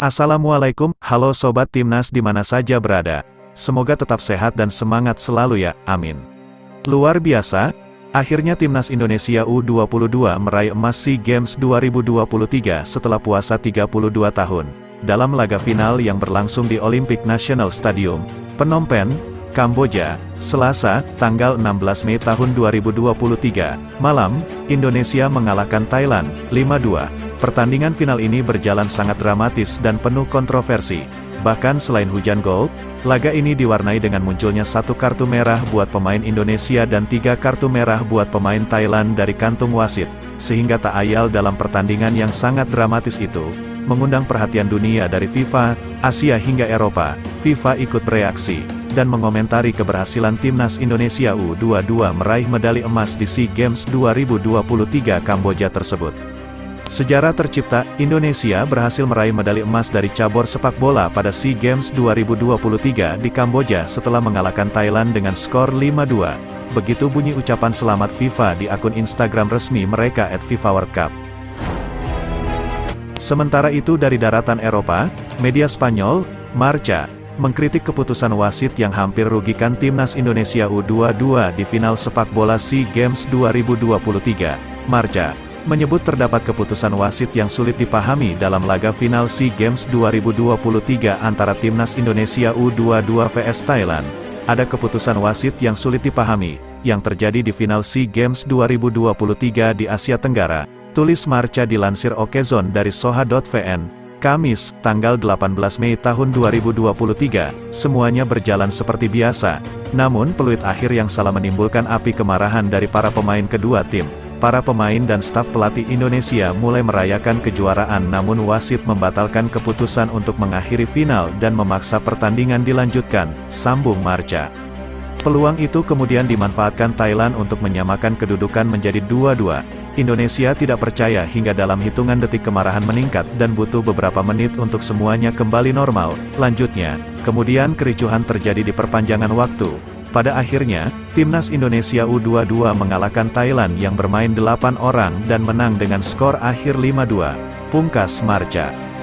Assalamualaikum, halo Sobat Timnas di mana saja berada. Semoga tetap sehat dan semangat selalu ya, amin. Luar biasa, akhirnya Timnas Indonesia U22 meraih emas SEA Games 2023 setelah puasa 32 tahun. Dalam laga final yang berlangsung di Olympic National Stadium, Phnom Penh, Kamboja, Selasa, tanggal 16 Mei tahun 2023, malam, Indonesia mengalahkan Thailand, 5-2. Pertandingan final ini berjalan sangat dramatis dan penuh kontroversi. Bahkan selain hujan gol, laga ini diwarnai dengan munculnya 1 kartu merah buat pemain Indonesia dan 3 kartu merah buat pemain Thailand dari kantung wasit. Sehingga tak ayal dalam pertandingan yang sangat dramatis itu, mengundang perhatian dunia dari FIFA, Asia hingga Eropa. FIFA ikut bereaksi dan mengomentari keberhasilan Timnas Indonesia U22 meraih medali emas di SEA Games 2023 Kamboja tersebut. Sejarah tercipta, Indonesia berhasil meraih medali emas dari cabur sepak bola pada SEA Games 2023 di Kamboja setelah mengalahkan Thailand dengan skor 5-2. Begitu bunyi ucapan selamat FIFA di akun Instagram resmi mereka @FIFAWorldCup. Sementara itu dari daratan Eropa, media Spanyol, Marca, mengkritik keputusan wasit yang hampir rugikan Timnas Indonesia U22 di final sepak bola SEA Games 2023. Marca menyebut terdapat keputusan wasit yang sulit dipahami dalam laga final SEA Games 2023 antara Timnas Indonesia U22 vs Thailand. Ada keputusan wasit yang sulit dipahami, yang terjadi di final SEA Games 2023 di Asia Tenggara, tulis Marca dilansir Okezon dari Soha.vn. Kamis, tanggal 18 Mei tahun 2023, semuanya berjalan seperti biasa. Namun peluit akhir yang salah menimbulkan api kemarahan dari para pemain kedua tim. Para pemain dan staf pelatih Indonesia mulai merayakan kejuaraan namun wasit membatalkan keputusan untuk mengakhiri final dan memaksa pertandingan dilanjutkan, sambung Marca. Peluang itu kemudian dimanfaatkan Thailand untuk menyamakan kedudukan menjadi 2-2. Indonesia tidak percaya hingga dalam hitungan detik kemarahan meningkat dan butuh beberapa menit untuk semuanya kembali normal. Lanjutnya, kemudian kericuhan terjadi di perpanjangan waktu. Pada akhirnya, Timnas Indonesia U22 mengalahkan Thailand yang bermain 8 orang dan menang dengan skor akhir 5-2. Pungkas Marca.